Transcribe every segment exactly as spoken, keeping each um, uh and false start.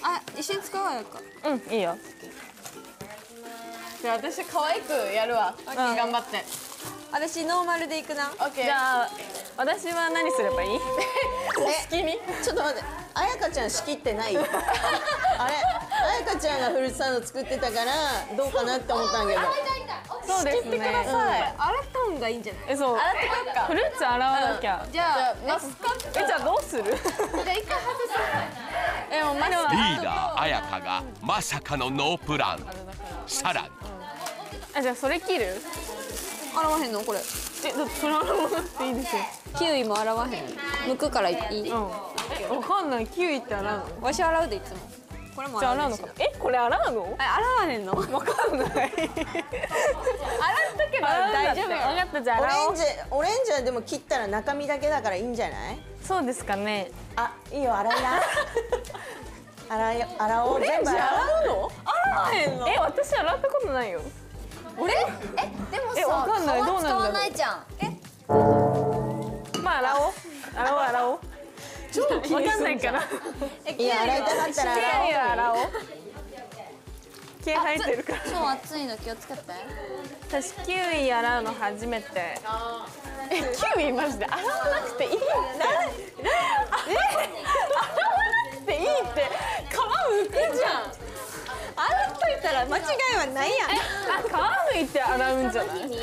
あ、一緒に使おうよか。 うん、いいよ。 じゃあ私可愛くやるわ。頑張って。 私ノーマルでいくな。 オッケー。 じゃあ私は何すればいい？ 好きに。 ちょっと待って、あやかちゃん仕切ってない？あれ、あやかちゃんがフルーツサンド作ってたからどうかなって思ったんだけど。 そうですね。 はい。 洗った方がいいんじゃない？ え、そう。 洗ってこよっか。 フルーツ洗わなきゃ。 じゃあマスカット。 え、じゃあどうする？ じゃあ一回外す。 え、もうマリオリーダー彩香がまさかのノープラン。さらにあ、じゃあそれ切る？ 洗わへんのこれ？ え、だってそれ洗わなくていいですよ。 キウイも洗わへん。剥くからいい？ うん。え、わかんない。キウイって洗うの？ わし洗うでいつも。これもじゃあ洗う洗うのか。え、これ洗うの？ え、洗わへんの？ わかんない。洗ったけど大丈夫。わかった、じゃあオ洗おう。 レンジ、オレンジはでも切ったら中身だけだからいいんじゃない？ そうですかね。 あ、いいよ、洗いな。洗いよ、洗おう。全部洗うの？ 洗わへんの？ え、私洗ったことないよ。 俺？ え、でもえ、わさ、 かんない。どう皮使なんだろう。 わないじゃん。え、 まあ洗おう。洗おう洗おう。わかんないから。 いや、洗いたかったらキウ洗おう。 イは洗おう。毛生えてるから。 超熱いの気をつけて。 私キウイ洗うの初めて。 え、キウイマジで洗わなくていい。え、洗わなくていいって皮むくじゃん。 洗っといたら間違いはないやん。 あ、皮むいて洗うんじゃない？違うって。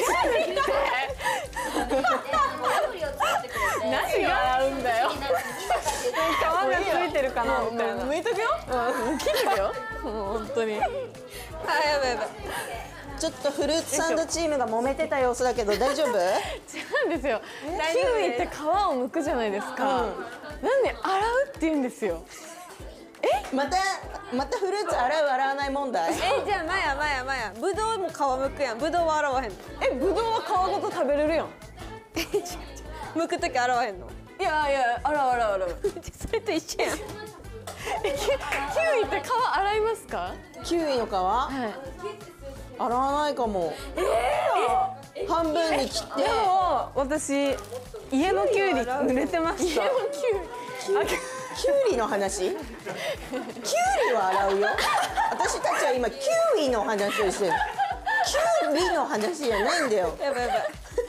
何が洗うんだよ。皮がついてるかなみたいな。 むいとくよ。うん、切るよ。もう本当に。 あ、やばいやばい。 ちょっとフルーツサンドチームが揉めてた様子だけど大丈夫？ 違うんですよ。キウイって皮を剥くじゃないですか。なんで洗うって言うんですよ。 また、またフルーツ洗う洗わない問題？ え、じゃあマヤマヤマヤ、ぶどうも皮むくやん。ぶどうは洗わへんの？ え、ぶどうは皮ごと食べれるやん。 むくとき洗わへんの？ いやいや、洗う洗う洗う。 それと一緒やん。 え、キキウイって皮洗いますか？ キウイの皮？ はい。 洗わないかも。えー、半分に切って。 でも私家のキュウリ濡れてました。 家のキウイ。 キュウリの話？キュウリは洗うよ。私たちは今キウイの話をしてる。キュウリの話じゃないんだよ。 やばいやばい。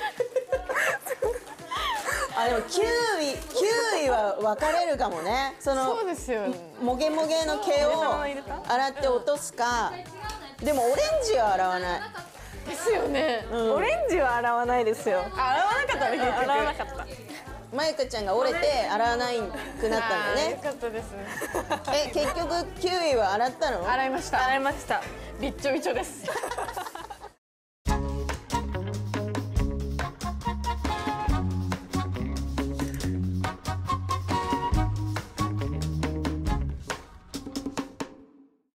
あ、でもキウイ、キウイは分かれるかもね。そのそうですよね。 もげもげの毛を洗って落とすか。でもオレンジは洗わない。 ですよね。 オレンジは洗わないですよ。 洗わなかったね、結局。 洗わなかった。 まゆかちゃんが折れて洗わないくなったんだよよね。 かったです。 え、結局キウイは洗ったの？ 洗いました。 洗いました。 びっちょびちょです。